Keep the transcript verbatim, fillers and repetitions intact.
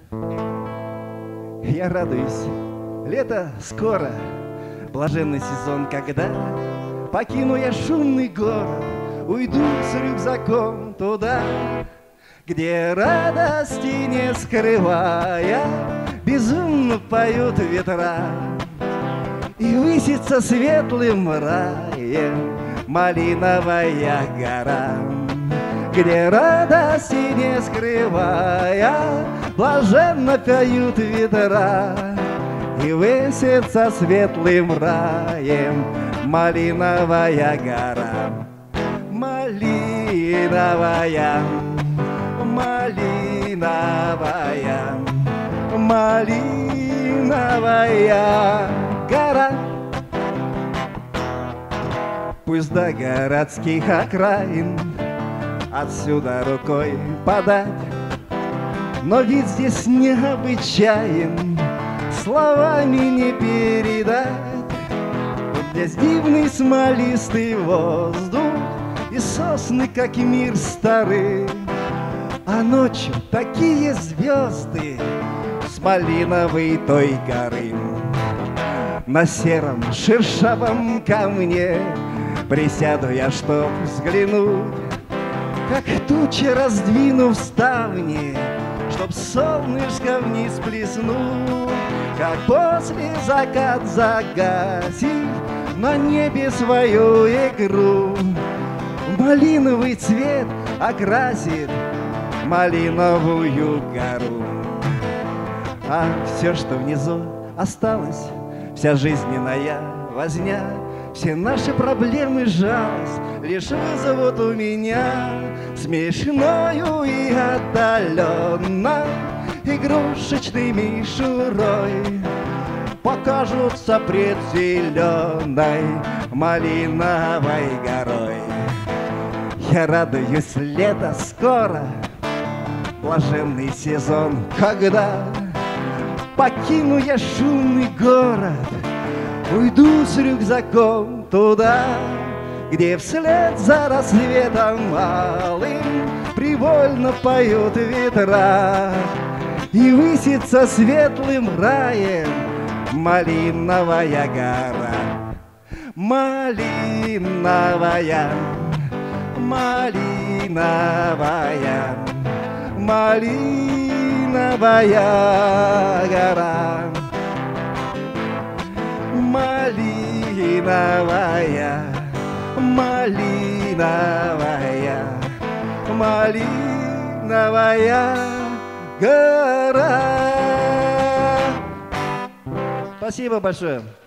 Я радуюсь, лето скоро, блаженный сезон, когда покину я шумный город, уйду с рюкзаком туда, где радости не скрывая, безумно поют ветра. И высится светлым раем малиновая гора, где радости не скрывая, блаженно поют ветра. И высится светлым раем малиновая гора. Малиновая, малиновая, малиновая гора. Пусть до городских окраин отсюда рукой подать, но вид здесь необычайен, словами не передать. Здесь дивный смолистый воздух и сосны, как мир старый, а ночью такие звезды с малиновой той горы. На сером шершавом камне присяду я, чтоб взглянуть, как тучи, раздвинув ставни, чтоб солнышко вниз плеснуть, как после закат загасив на небе свою игру. Малиновый цвет окрасит малиновую гору. А все, что внизу осталось, вся жизненная возня, все наши проблемы, жалость лишь вызовут у меня смешною и отдаленно игрушечной мишурой покажутся пред зеленой малиновой горой. Я радуюсь, лето скоро, блаженный сезон, когда покину я шумный город, уйду с рюкзаком туда, где вслед за рассветом малым привольно поют ветра. И высится светлым раем малиновая гора. Малиновая, малиновая, малиновая гора. Малиновая, малиновая, малиновая гора. Спасибо большое.